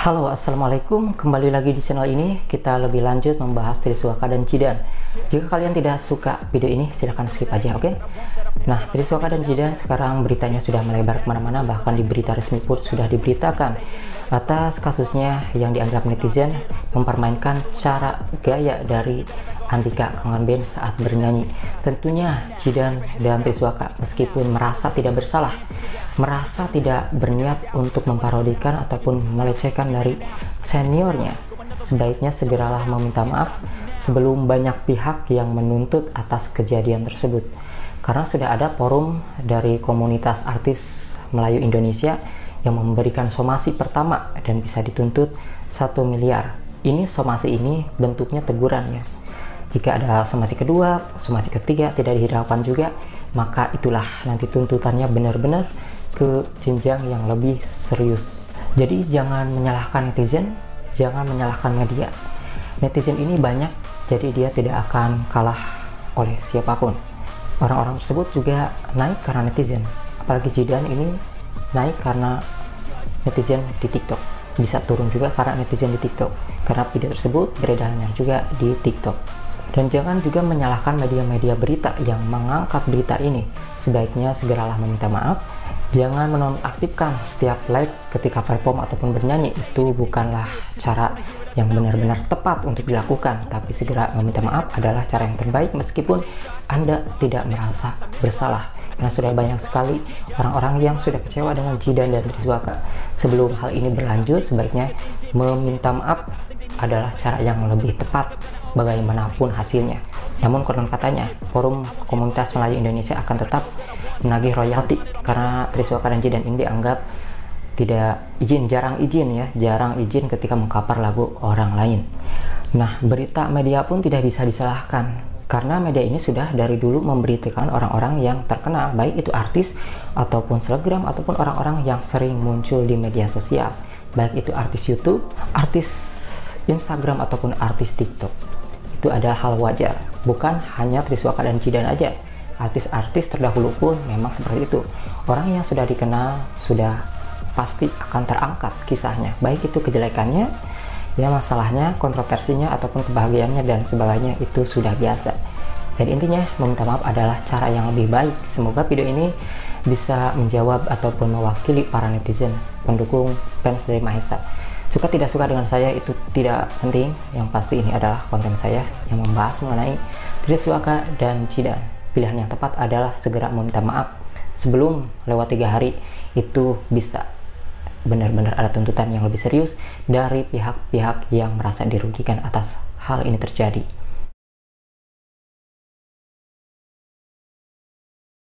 Halo, assalamualaikum. Kembali lagi di channel ini. Kita lebih lanjut membahas Triswaka dan Jidan. Jika kalian tidak suka video ini, silahkan skip aja, oke? Nah, Triswaka dan Jidan sekarang beritanya sudah melebar kemana-mana. Bahkan di berita resmi pun sudah diberitakan atas kasusnya yang dianggap netizen mempermainkan cara gaya dari Andika Kangen Band saat bernyanyi. Tentunya Jidan dan Triswaka meskipun merasa tidak bersalah, merasa tidak berniat untuk memparodikan ataupun melecehkan dari seniornya, sebaiknya segeralah meminta maaf sebelum banyak pihak yang menuntut atas kejadian tersebut. Karena sudah ada forum dari komunitas artis Melayu Indonesia yang memberikan somasi pertama dan bisa dituntut 1 miliar. Ini somasi ini bentuknya teguran ya. Jika ada somasi kedua, somasi ketiga tidak dihiraukan juga, maka itulah nanti tuntutannya benar-benar ke jenjang yang lebih serius. Jadi jangan menyalahkan netizen, jangan menyalahkan media. Netizen ini banyak, jadi dia tidak akan kalah oleh siapapun. Orang-orang tersebut juga naik karena netizen. Apalagi Jidan ini naik karena netizen di TikTok. Bisa turun juga karena netizen di TikTok. Karena video tersebut beredarnya juga di TikTok. Dan jangan juga menyalahkan media-media berita yang mengangkat berita ini. Sebaiknya segeralah meminta maaf. Jangan menonaktifkan setiap live ketika perform ataupun bernyanyi. Itu bukanlah cara yang benar-benar tepat untuk dilakukan. Tapi segera meminta maaf adalah cara yang terbaik meskipun Anda tidak merasa bersalah. Karena sudah banyak sekali orang-orang yang sudah kecewa dengan Jidan dan Triswaka. Sebelum hal ini berlanjut, sebaiknya meminta maaf adalah cara yang lebih tepat bagaimanapun hasilnya. Namun konon katanya forum komunitas Melayu Indonesia akan tetap menagih royalti karena Triswaka dan Jidan ini dianggap tidak izin, jarang izin ketika mengcover lagu orang lain. Nah, berita media pun tidak bisa disalahkan karena media ini sudah dari dulu memberitakan orang-orang yang terkenal, baik itu artis ataupun selebgram ataupun orang-orang yang sering muncul di media sosial, baik itu artis YouTube, artis Instagram ataupun artis TikTok. Itu adalah hal wajar, bukan hanya Triswaka dan Jidan aja. Artis-artis terdahulu pun memang seperti itu. Orang yang sudah dikenal sudah pasti akan terangkat kisahnya, baik itu kejelekannya, ya masalahnya, kontroversinya ataupun kebahagiaannya dan sebagainya, itu sudah biasa. Dan intinya meminta maaf adalah cara yang lebih baik. Semoga video ini bisa menjawab ataupun mewakili para netizen pendukung fans dari Mahesa. Suka tidak suka dengan saya itu tidak penting, yang pasti ini adalah konten saya yang membahas mengenai Triswaka dan Jidan. Pilihan yang tepat adalah segera meminta maaf sebelum lewat 3 hari. Itu bisa benar-benar ada tuntutan yang lebih serius dari pihak-pihak yang merasa dirugikan atas hal ini terjadi.